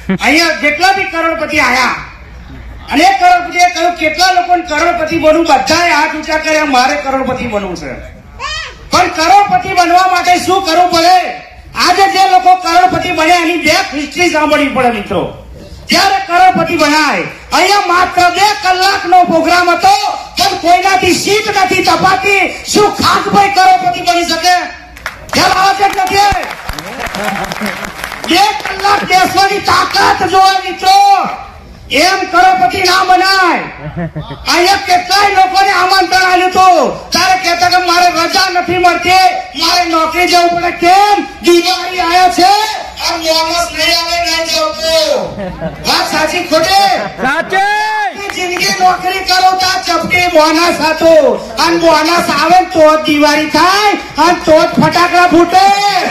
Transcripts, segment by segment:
અહીંયા જેટલા બી કરોડપતિ આયા અને કરોડપતિએ કહ્યું કેટલા લોકોને કરોડપતિ બનવું, બધાએ હાથ ઊંચા કર્યા મારે કરોડપતિ બનવું છે. પણ કરોડપતિ બનવા માટે શું કરવું પડે? આજે જે લોકો કરોડપતિ બન્યા એની બે હિસ્ટ્રી સાંભળવી પડે મિત્રો. ત્યારે કરોડપતિ બનાય. અહીંયા માત્ર 2 કલાકનો પ્રોગ્રામ હતો પણ કોઈનાથી સીટ નથી તપાતી. શું ખાસભાઈ કરોડપતિ બની શકે? ખ્યાલ આવે છે નથી? 2 કલાક બેસવાની તાકાત જોવે મિત્રો. એમ કરોડપતિ ના બનાય. અહીંયા કેટલાય લોકોને આમંત્રણ આવ્યું હતું, તારે કહેતા કે મારે રજા નથી મળતી, મારે નોકરી જવું પડે. કેમ? દિવાળી આવ્યા છે આ બોનસ નહીં આવે, નહીં જવું. વાત સાચી ખોટી? સાચી. જિંદગી નોકરી કરો તો ચપટી બોનસ હતું, અને બોનસ આવે તો જ દિવાળી થાય અને તો જ ફટાકડા ફૂટે.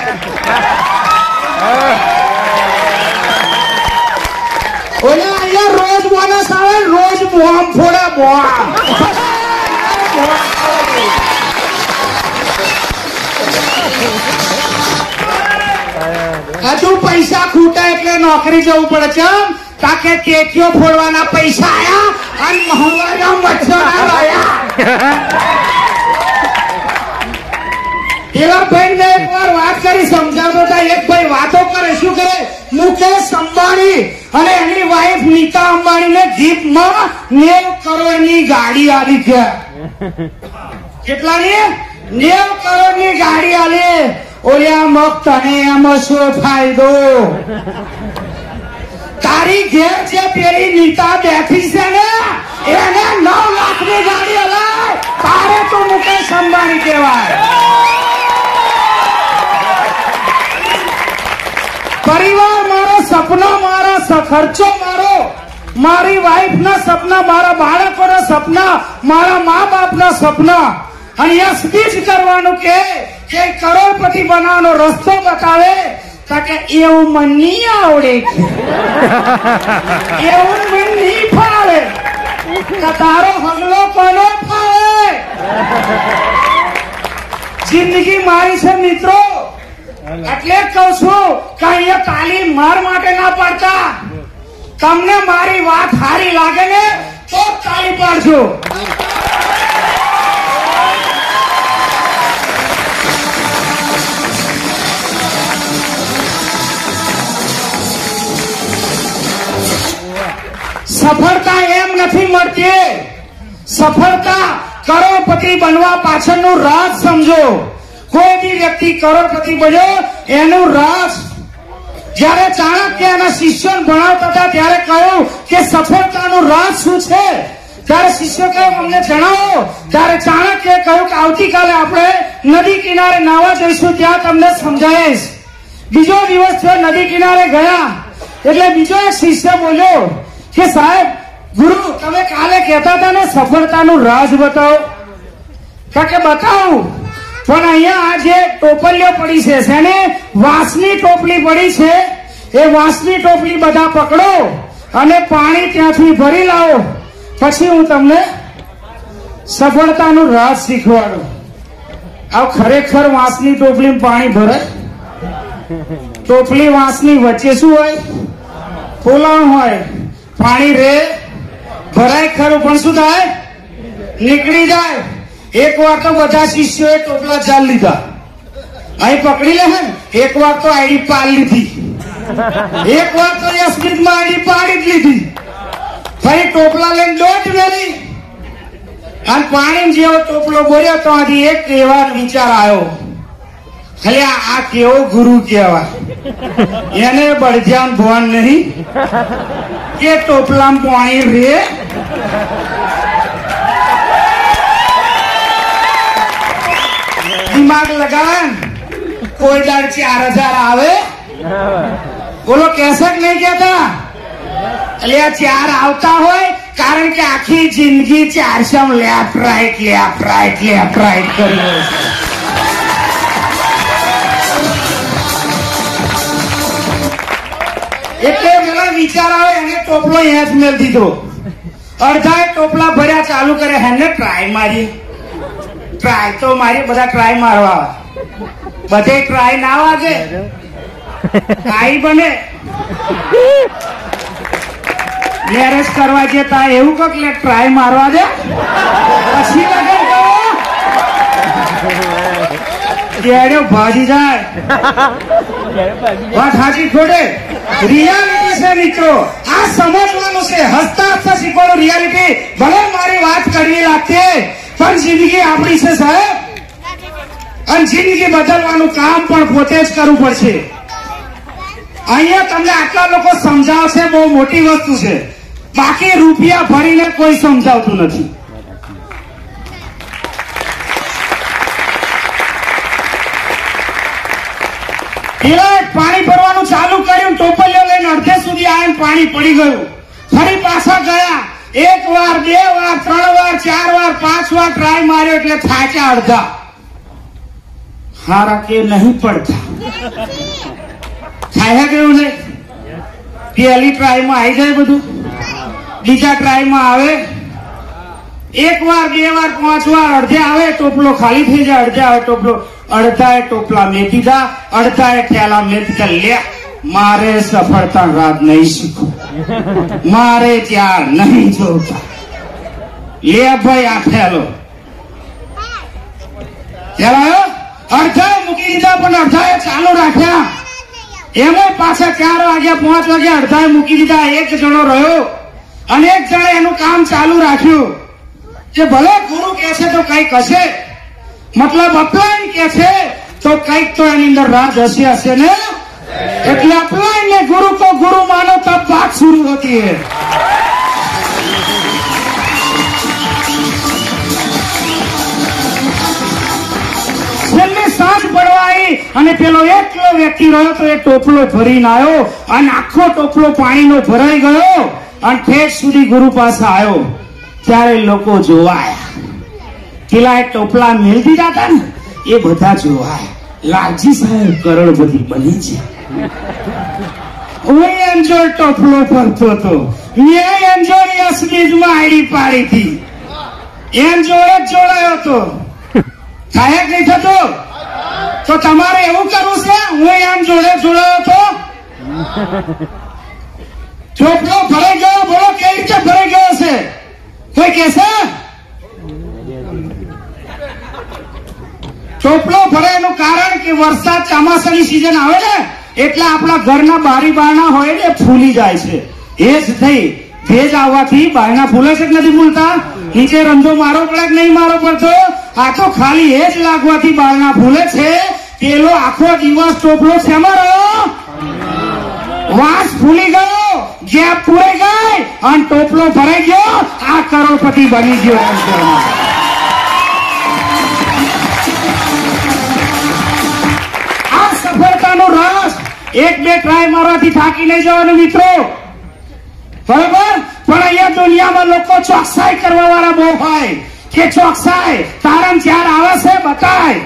ઓલા અહીંયા રોજ બોનસ આવે, રોજ બોમ્બ ફોડે. બોમ્બ હજુ પૈસા ખૂટે એટલે નોકરી જવું પડે છે. તાકે કેકીઓ ફોડવાના પૈસા આયા અને મહુવાના મચ્છર આવ્યા. એવા ભાઈ ને એક વાર વાત કરી સમજાવતો હતા. એક ભાઈ વાતો કરે, શું કરે? મુકેશ અંબાણી અને એની વાઈફ નીતા અંબાણી ને જીપમાં 90 કરોડની ગાડી આવી છે. કેટલાની? 90 કરોડની ગાડી આલી. ઓલ્યા મગ તને એમાં શું ફાયદો? તારી ઘેર જે પેલી નીતા બેઠી છે ને એને 9 લાખની ગાડી હલાય. તારે તો મુકેશ અંબાણી કહેવાય. પરિવાર મારો, સપનો મારો, ખર્ચો મારો, મારી વાઈફ ના સપના, મારા બાળકોના સપના, મારા મા બાપ ના સપના. અહીંયા સ્પીચ કરવાનું કે કરોડપતિ બનાવવાનો રસ્તો બતાવે કે એવું મને નહીં આવડે, એવું મને નહીં ફાવે. તારો હગલો કોનો ફાવે? જિંદગી મારી છે મિત્રો. એટલે જ કઉ છું કે અહીંયા તાલીમ માર માટે ના પાડતા. તમને મારી વાત સારી લાગે ને તો તાળી પાડજો. સફળતા એમ નથી મળતી. સફળતા કરોડપતિ બનવા પાછળનું રાજ સમજો. કોઈ બી વ્યક્તિ કરોડપતિ બન્યો એનું રાજ. જયારે ચાણક્ય એના શિષ્યોને ભણાવતા હતા ત્યારે કહ્યું કે સફળતાનું રાજ શું છે? ત્યારે શિષ્યો કહ્યું અમને જણાવો. ત્યારે ચાણક્યએ કહ્યું કે આવતીકાલે આપણે નદી કિનારે નાવા જઈશું, ત્યાં તમને સમજાવીશ. બીજો દિવસ થયો, નદી કિનારે ગયા એટલે બીજો એક શિષ્ય બોલ્યો કે સાહેબ ગુરુ તમે કાલે કહેતા હતા ને સફળતાનું રાજ બતાવો. કે બતાવું, પણ અહીંયા આ જે ટોપલીઓ પડી છે એને વાંસની ટોપલી પડી છે. એ વાંસની ટોપલી બધા પકડો અને પાણી ત્યાંથી ભરી લાવો, પછી હું તમને સફળતાનું રાજ શીખવાડું. આ ખરેખર વાંસની ટોપલીમાં પાણી ભરે? ટોપલી વાંસની વચ્ચે શું હોય? પોલાણ હોય. પાણી રે ભરાય ખરું પણ શું થાય? નીકળી જાય. એક વાર તો બધા શિષ્યોએ ટોપલા ચાલ લીધા, અહીં પકડી લે ને. એક વાર તો આઈડી પાડ લીધી, એક વાર તો સ્મિતમાં આઈડી પાડી જ લીધી. ફરી ટોપલા લઈને દોટ વેલી અને પાણી જેવો ટોપલો બોલ્યો તો હજી એક એવા વિચાર આવ્યો, ખાલી આ કેવો ગુરુ કહેવાય. એને બળજાન ભવન નહીં કે ટોપલામાં પાણી રે. દિમાગ લગાવે કોઈ દાડ 4000 આવે. બોલો કેસે નહીં કેતા? એટલે આ 4 આવતા હોય કારણ કે આખી જિંદગી 400 left right left right left right કરી હોય. એટલે પેલા વિચાર આવે એને ટોપલો અહીંયા જ મેળ દીધો. અડધા ટોપલા ભર્યા ચાલુ કરે, હેને ટ્રાય મારી. ટ્રાય તો મારી, બધા ટ્રાય મારવા. બધે ટ્રાય ના વાગે, ટ્રાય બને. મેરેજ કરવા જતા એવું કોક લે ટ્રાય મારવા દે પછી લગન કરો ત્યારે ભાજી જાય વાત સાચી ખોટે રિયાલિટી છે મિત્રો આ સમજવાનું છે હસતા હસતા શીખવાનું રિયાલિટી ભલે મારી વાત કરવી લાગશે પણ જિંદગી આપણી છે સાહેબ અને જિંદગી બદલવાનું કામ પણ પોતે જ કરવું પડશે અહીંયા તમને આટલા લોકો સમજાવશે બહુ મોટી વસ્તુ છે બાકી રૂપિયા ભરીને કોઈ સમજાવતું નથી પેલા પાણી ભરવાનું ચાલુ કર્યું ટોપલીઓ લઈને અડધે સુધી આવીને પાણી પડી ગયું ફરી પાછા ગયા 1 વાર 2 વાર 3 વાર 4 વાર 5 વાર ટ્રાય માર્યો એટલે થાક્યા અડધા હારા કે નહીં પડતા થાય કેવું નહીં પહેલી ટ્રાયમાં આવી જાય બધું બીજા ટ્રાયમાં આવે 1 વાર 2 વાર 5 વાર અડધે આવે ટોપલો ખાલી થઈ જાય અડધે આવે ટોપલો અડધા ટોપલા મેં દીધા અડધા ઠેલા મેં દીધા લે મારે સફળતા રાત નહીં શીખવું મારે ત્યાં નહીં જોતા લે ભાઈ આ ઠેલો અડધા મૂકી દીધા પણ અડધા ચાલુ રાખ્યા એમાં પાછા 4 વાગ્યા 5 વાગ્યા અડધા મૂકી દીધા એક જણો રહ્યો અને એક જણે એનું કામ ચાલુ રાખ્યું કે ભલે ગુરુ કહે છે તો કઈક હશે मतलब अपलाइन के छे तो कई तो अंदर राज हसे ने એટલે अपलाइन ने गुरु को गुरु मानो तब बात शुरू होती है છેલ્લી સાંજ પડવાઈ અને પેલો એકલો વ્યક્તિ રહ્યો તો એ ટોપલો ભરીને આવ્યો અને આખો ટોપલો પાણીનો ભરાઈ ગયો અને ઠેઠ સુધી ગુરુ પાસે આવ્યો ત્યારે લોકો જોવાયા પેલા ટોપલા મેળ દીધા હતા ને એ બધા જોવાય લાલજી સાહેબ કરોડપતિ બની છે હું એન્જોય ટોપલો ભરતો હતો મેં એન્જોય યસમીજમાં આઈડી પાડી હતી એન્જોય જ જોડાયો હતો થાય જ નહીં થતો તો તમારે એવું કરવું છે હું એમ જોડે જોડાયો હતો ટોપલો ભરાઈ ગયો બોલો કેવી રીતે ભરાઈ ગયો છે કોઈ કહેશે ટોપલો ભરાયનું કારણ કે વરસાદ ચોમાસાની સીઝન આવે ને એટલે આપણા ઘરના બારી બારણા હોય ને ફૂલી જાય છે એ જ થઈ ભેજ આવવાથી બારણા ફૂલે છે કે નથી ફૂલતા નીચે રંધો મારો પડે કે નહીં મારો પડતો આ તો ખાલી એ જ લાગવાથી બારણા ફૂલે છે પેલો આખો દિવસ ટોપલો શેમાં રહ્યો વાસ ફૂલી ગયો ગેપ પૂરાઈ ગઈ અને ટોપલો ભરાઈ ગયો આ કરોડપતિ બની ગયો એમ કહેવામાં સફળતાનો રસ 1-2 ટ્રાય મારવાથી થાકી નહીં જવાનું મિત્રો બરોબર પણ અહીંયા દુનિયામાં લોકો ચોકસાઈ કરવા વાળા બહુ હોય કે ચોકસાઈ તારમ ચાર આવે છે બતાય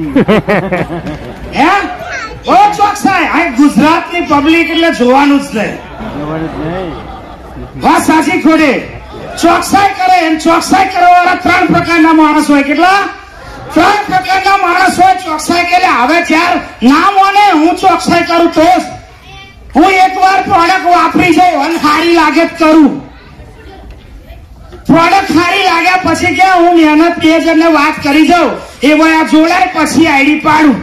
હે ઓ ચોકસાઈ આ ગુજરાતની પબ્લિક એટલે જોવાનું જ નહીં વાત સાચી ખોટે ચોકસાઈ કરે એમ ચોકસાઈ કરવા વાળા 3 પ્રકારના માણસ હોય કેટલા 3 પ્રકારના માણસ હોય ચોકસાઈ કે હવે ચાર ના મને હું ચોકસાઈ કરું તો હું એકવાર પ્રોડક્ટ વાપરી જાઉં અને સારી લાગે કરું પ્રોડક્ટ સારી લાગ્યા પછી કે હું મહેનત 2 જણને વાત કરી જાઉં એ વયા જોડાય પછી આઈડી પાડું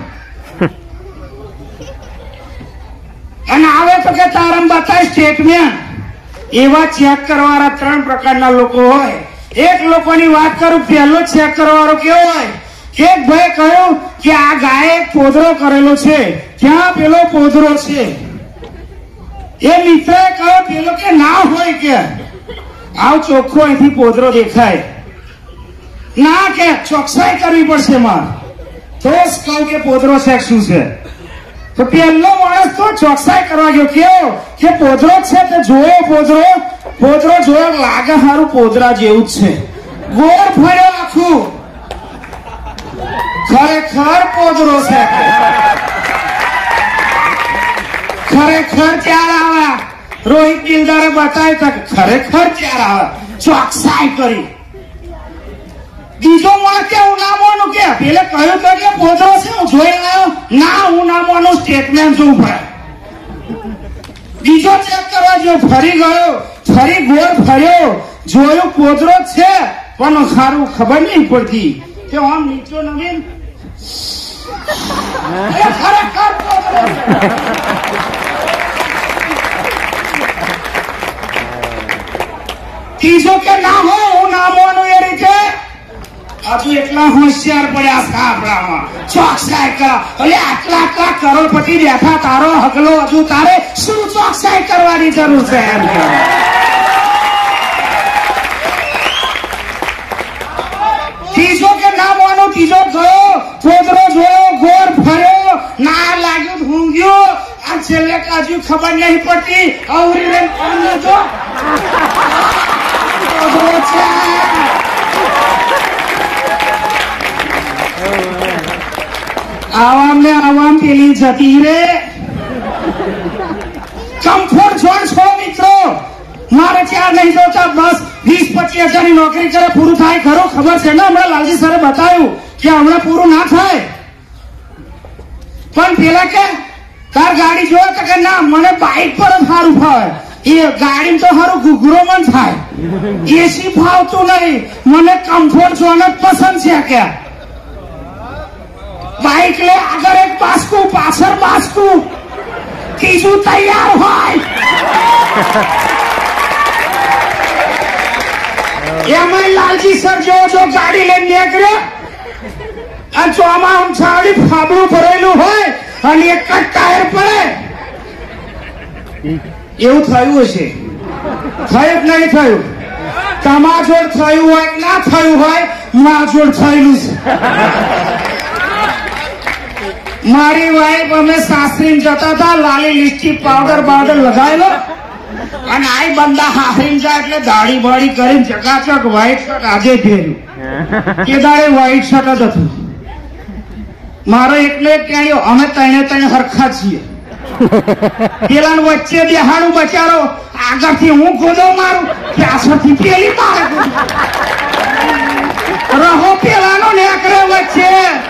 અને આવે તો કે તારમ બતાય સ્ટેટમેન્ટ એવા ચેક કરવાના 3 પ્રકારના લોકો હોય એક લોકોની વાત કરું પહેલો ચેક કરવાનો કેવો હોય એક ભાઈ કહ્યું કે આ ગાયે પોદરો કરેલો છે ક્યાં પેલો પોદરો છે એ મિત્રએ કહ્યું પેલો કે ના હોય કે આવ ચોખ્ખો અહીંથી પોદરો દેખાય ના કે ચોકસાઈ કરવી પડશે મારે તો જ કહું કે પોદરો છે શું છે તો પહેલો માણસ તો ચોકસાઈ કરવા ગયો કેવો કે પોદરો છે તે જોયો પોદરો જોયો લાગે સારું પોદરા જેવું જ છે ગોળ ફર્યો આખું ખરેખર પોદરો છે ખરેખર ચાર આવ્યા રોહિત દિલદારે બતાવ્યું ખરેખર ચાર આવ્યા ચોકસાઈ કરી બીજો માણસ કે હું ના માનું કે પેલે કહ્યું તો કે પોદરો છે હું જોઈ આવ્યો ના હું ના માનું સ્ટેટમેન્ટ જોવું પડે બીજો ચેક કરવા જો ફરી ગયો, ફરી ગોળ ફર્યો, જોયું કોદરો જ છે પણ ખારું ખબર નહીં પડતી કે આમ નીચો નવીન ખરેખર કોદરો ત્રીજો કે ના હો હું નામવાનું એ રીતે હજુ એટલા હોશિયાર પડ્યા છે આપણામાં ચોકસાઈ કરા એટલે આટલા કરોડપતિ બેઠા તારો હગલો હજુ તારે શું ચોકસાઈ કરવાની જરૂર છે એમ ત્રીજો કે ના માનો ત્રીજો ગયો કોદરો જોયો ગોળ ફર્યો ના લાગ્યું ઊંઘ્યો આ છેલ્લે કાજુ ખબર નહીં પડતી અવરી રે જો કોદરો છે આવામ ને આવામ પેલી જતી રે કમ્ફર્ટ ઝોન છો મિત્રો મારે ત્યાં નહીં જોતા બસ 20-25 હજારની નોકરી કરે પૂરું થાય ખરો ખબર છે ને હમણાં લાલજી સરે બતાવ્યું કે હમણાં પૂરું ના થાય પણ પેલા કે તાર ગાડી જોયો તો કે ના મને બાઇક પર જ સારું ફાવે એ ગાડી તો સારું ઘૂઘરો મન થાય એસી ફાવતું નહીં મને કમ્ફર્ટ ઝોન જ પસંદ છે કે બાઇક લે આગળ એક બાસ્કું પાછળ બાસ્કું ત્રીજું તૈયાર હોય એમાં લાલજી સર જો ગાડી લઈને નીકળ્યો અને ચોમાસું છાડી ફાબડું ભરેલું હોય અને એક જ ટાયર પડે એવું થયું હશે થયું જ નહીં થયું તમારા જોડ થયું હોય ના થયું હોય મારા જોડ થયેલું છે મારી વાઈફ અમે સાસરી જતા હતા લાલી લિપસ્ટિક પાવડર લગાવેલો અને આઈ બંદા હાથરીને જાય એટલે દાઢી બાળી કરીને ચકાચક વ્હાઈટ શર્ટ આજે પહેર્યું એ દાડે વ્હાઈટ શર્ટ જ હતું મારો એકલો એક ટેણ્યો અમે ત્રણે હરખા છીએ પેલા વચ્ચે બેહાડું બચારો આગળથી હું ગોદો મારું પાછળથી પેલી મારે રહો પેલાનો નેકરે વચ્ચે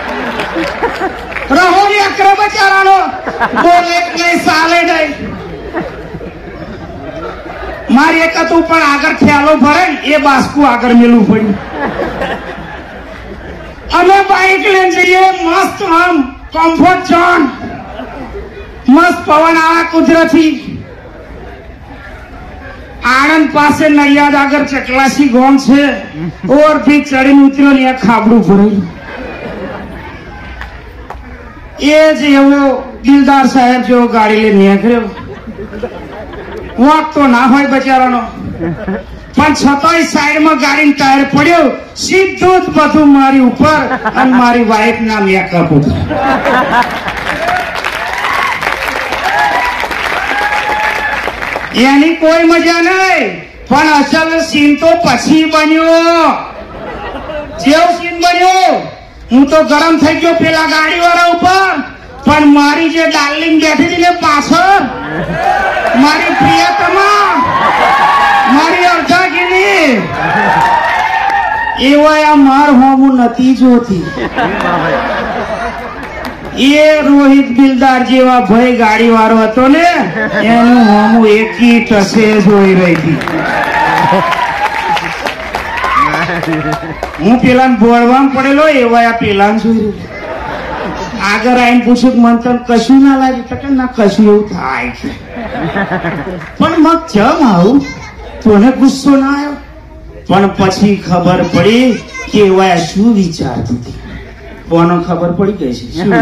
રહો નેકરે બચારાનો બોલે નહીં ચાલે નહીં મારી એક હતું પણ આગળ ખ્યાલો ભરે ને એ બાસ્કું આગળ મેલું પડ્યું અમે બાઇક લઈને જઈએ મસ્ત આમ કમ્ફર્ટ ઝોન મસ્ત પવન આવે કુદરતી આણંદ પાસે નૈયાદ આગળ ચકલાસી ગોમ છે ઓરથી ચડીને ઉતર્યો ને ખાબડું ભરેલું એ જ એવો દિલદાર સાહેબ જેવો ગાડી લઈને નીકળ્યો વાંક તો ના હોય બચારાનો પણ છતાંય સાઈડમાં ગાડીને ટાયર પડ્યો સીધું જ બધું મારી ઉપર અને મારી વાઈફ ના મેકઅપ ઉપર એની કોઈ મજા નહીં પણ અસલ સીન તો પછી બન્યો જેવો સીન બન્યો હું તો ગરમ થઈ ગયો પેલા ગાડી વાળા ઉપર પણ મારી જે ડાર્લિંગ બેઠી હતી ને પાછળ મારી પ્રિયતમા મારી અર્ધાગીરી એવા આ માર હોમું નથી જોતી એ રોહિત બિલદાર જેવા ભાઈ ગાડી વાળો હતો ને એનું હોમું એકી ટસે જોઈ રહી હતી હું પેલા બોલવામાં પડેલો એવા આ પેલા જોઈ રહ્યો આગળ આવીને પૂછ્યું મન તને કશું ના લાગ્યું તો કે ના કશું એવું થાય છે પણ મગ ચમ આવું તોને ગુસ્સો ના આવ્યો પણ પછી ખબર પડી કે એવા શું વિચારતી હતી કોનો ખબર પડી ગઈ છે શું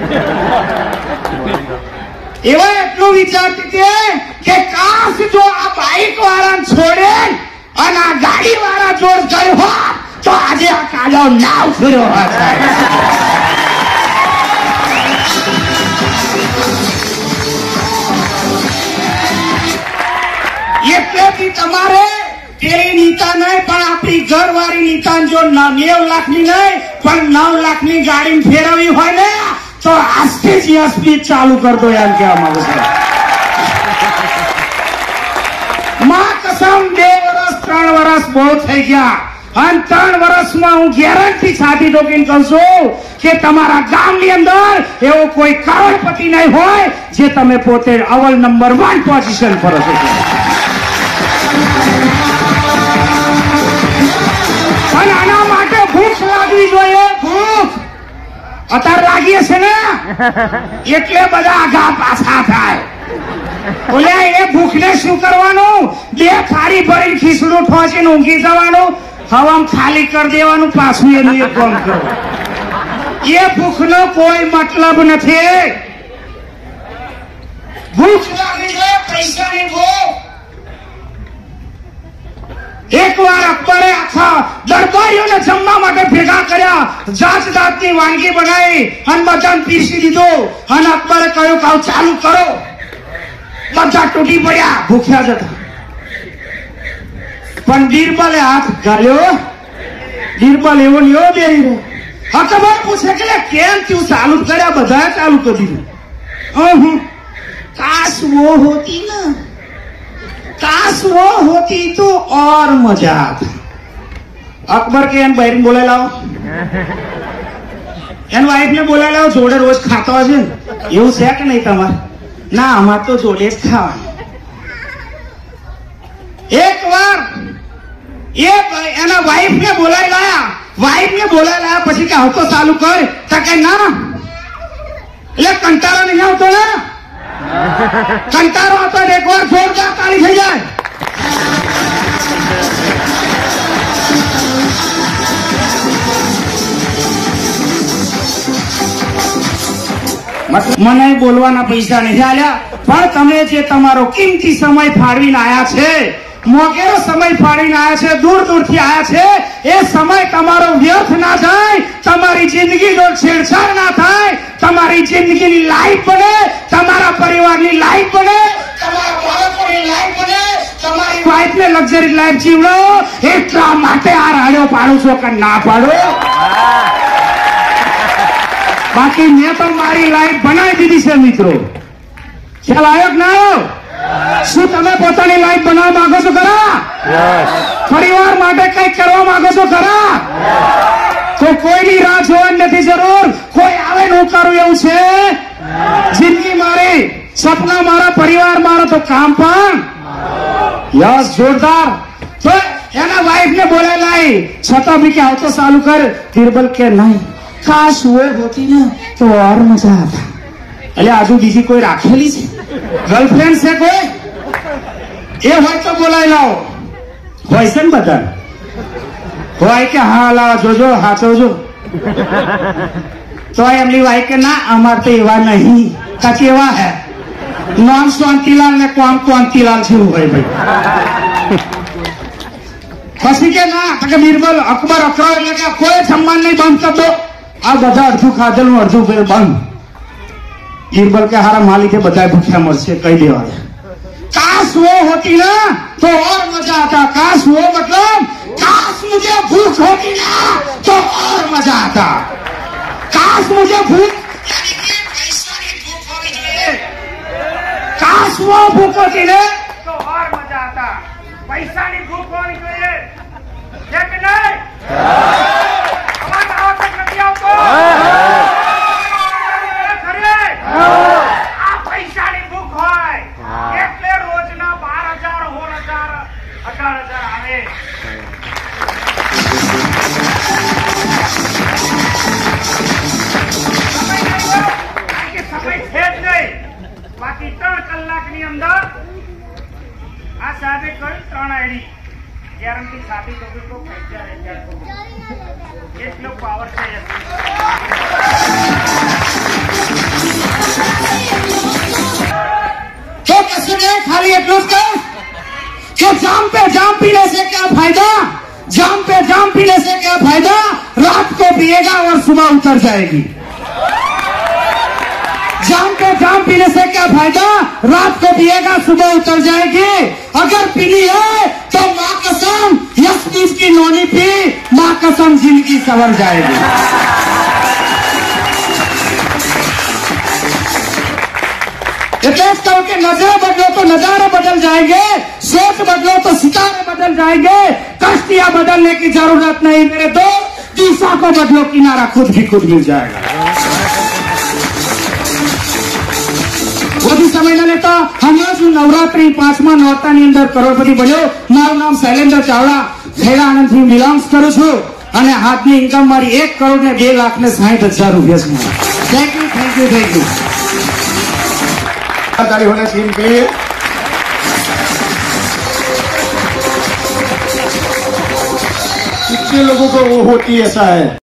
એવા એટલું વિચારતી હતી કે કાશ જો આ બાઇક વાળાને છોડે અને આ ગાડી વાળા જોડ ગયો હોત તો આજે આ કાળો નાવ ફર્યો હોત એટલેથી તમારે પેલી નીતા નહીં પણ આપણી ઘરવાળી નીતા જો 9 લાખની નહીં પણ 9 લાખની ગાડી ફેરવવી હોય ને તો આજથી જ સ્પીડ ચાલુ કર દો એમ કહેવા માંગુ છું માં કસમ 2 વર્ષ 3 વર્ષ બહુ થઈ ગયા અને 3 વર્ષમાં હું ગેરંટી સાથે ડોકીને કહું છું કે તમારા ગામની અંદર એવો કોઈ કરોડપતિ નહીં હોય જે તમે પોતે અવલ નંબર 1 પોઝિશન પર છો. પણ આના માટે ભૂખ લાગવી જોઈએ. ભૂખ અત્યારે લાગી છે ને એટલે બધા આઘા પાછા થાય. ઓલે એ ભૂખને શું કરવાનું? 2 થાળી ભરીને ખીચડું ઠોચીને ઊંઘી જવાનું, હવામાં ખાલી કરી દેવાનું, પાછું એનું એક કામ કરવું. એ ભૂખનો કોઈ મતલબ નથી. ભૂખ લાગી છે, પૈસાની ભૂખ. એકવાર અકબરે આખા દરબારીઓને જમવા માટે ભેગા કર્યા, જાત જાતની વાનગી બનાવી અને બધાને પીરસી દીધું. અને અકબરે કહ્યું કે ચાલુ કરો. બધા તૂટી પડ્યા, ભૂખ્યા જ હતા. પણ બીરબલે હાથ ગાલ્યો. બીરબલ એવો ને એવો બેહી રહ્યો. અકબર પૂછે કે કેમ તું ચાલુ કર્યા? બધાએ ચાલુ કરી દીધું. કાશ વો હોતી ના, काश वो होती तो और मजा आता. अकबर के एन बहन बोला लाओ, एन वाइफ ने बोला लाओ, जोड़े रोज खाता हो એવું છે કે નહીં તમારે? ના, અમાર તો જોડે જ ખાવાનું. એક વાર એના વાઇફ ને બોલાવી લાયા. પછી કે આવતો ચાલુ કર. તો કે ના, એટલે કંટાળો નહીં આવતો ને? કંટાળો હતો એકવાર જોરદાર તાળી થઈ જાય. મને બોલવાના પૈસા નહીં આલ્યા, પણ તમે જે તમારો કિંમતી સમય ફાળવીને આયા છે, મોગેરો સમય ફાળવીને આયા છે, દૂર દૂરથી આયા છે, એ સમય તમારો વ્યર્થ ના જાય, તમારી જિંદગીનો છેડછાડ ના થાય, તમારી જિંદગીની લાઈફ બને, તમારા પરિવારની લાઈફ બને, તમારા બાળકોની લાઈફ બને, તમારી વાઈફને લક્ઝરી લાઈફ જીવડો. એટલા માટે આ રાડ્યો પાડું છું કે ના પાડો. બાકી મેં તો મારી લાઈફ બનાવી દીધી છે મિત્રો. ખ્યાલ આવ્યો કે ના આવ્યો? શું તમે પોતાની લાઈફ બનાવવા માંગો છો ખરા? પરિવાર માટે કઈક કરવા માંગો છો ખરા? તો કોઈની રાહ જોવાની નથી જરૂર. કોઈ આવે નું કરું એવું છે? જિંદગી મારી, સપના મારા, પરિવાર મારો, તો કામ પણ યસ જોરદાર. તો એના વાઈફ ને બોલાય છતાં બી કે આવતો ચાલુ કર. બીરબલ કે નહીં, કાશ वो होती ना तो और मजा आता. એટલે આજુ બીજી કોઈ રાખેલી છે? ગર્લફ્રેન્ડ છે કોઈ? એ હોય તો બોલાવી લાવો. હોય છે ને બધા? હોય કે હા લાવો, જોજો હાચવજો. તો એમની વાઈ કે ના, અમાર તો એવા નહીં. કા કેવા હે? નામ શાંતિલાલ ને કોમ કોંતીલાલ જેવું હોય ભાઈ. પછી કે ના, કે બીરબલ અકબર અકરાવ એટલે કે કોઈ સન્માન નહીં, બંધ કર દો. આ બધા અડધું ખાધેલું અડધું બંધ. बीरबल के हारा मालिक है, बताए भूखा मरसे कही देवा. काश वो होती ना तो और मजा आता. काश वो मतलब काश मुझे भूख होती ना तो और मजा आता. काश मुझे भूख, यानी कि पैसा की भूख होनी चाहिए. काश वो भूख होती ना तो और मजा आता. पैसा की भूख होनी चाहिए, लेकिन नहीं. हमारा आवश्यक नहीं आपको. આ પૈસાની ભૂખ હોય એટલે રોજના 12,000, 16,000, 18,000 આવે. સમય છે જ નહીં. બાકી 3 કલાકની અંદર આ સાહેબે કહ્યું 3 આઈડી ગેરંટી સાથે તો 15,000 એટલો પાવર છે. तो कसने खाली એટલું જ कि जाम पे जाम पीने से क्या फायदा, जाम पे जाम पीने से क्या फायदा, रात को पिएगा और सुबह उतर जाएगी. जाम पे जाम पीने से क्या फायदा, रात को पिएगा सुबह उतर जाएगी. अगर पीनी है तो माँ कसम 10-20 की नोनी पी, माँ कसम जिंदगी संवर जाएगी. એટલે જ કહું કે નજરે બદલો તો નજારે बदल जाएंगे, सोच बदलो तो सितारे बदल जाएंगे. कश्तियां बदलने की जरूरत नहीं मेरे दोस्त, शीशा को बदलो किनारा खुद भी खुद मिल जाएगा। वो भी समझ ना लेता हमें जो नवरात्रि 5मा नौरतानी अंदर करोड़पति बन्यो। माરું નામ શૈલેન્દ્ર ચાવડા ખેડા આણંદથી બિલોંગ્સ કરું છું અને હાથની ઇન્કમ મારી 1 કરોડ ને 2,60,000 રૂપિયા છે। Thank you thank you thank you. ताली होना टीम के लिए। कितने लोगों को वो होती है ऐसा है।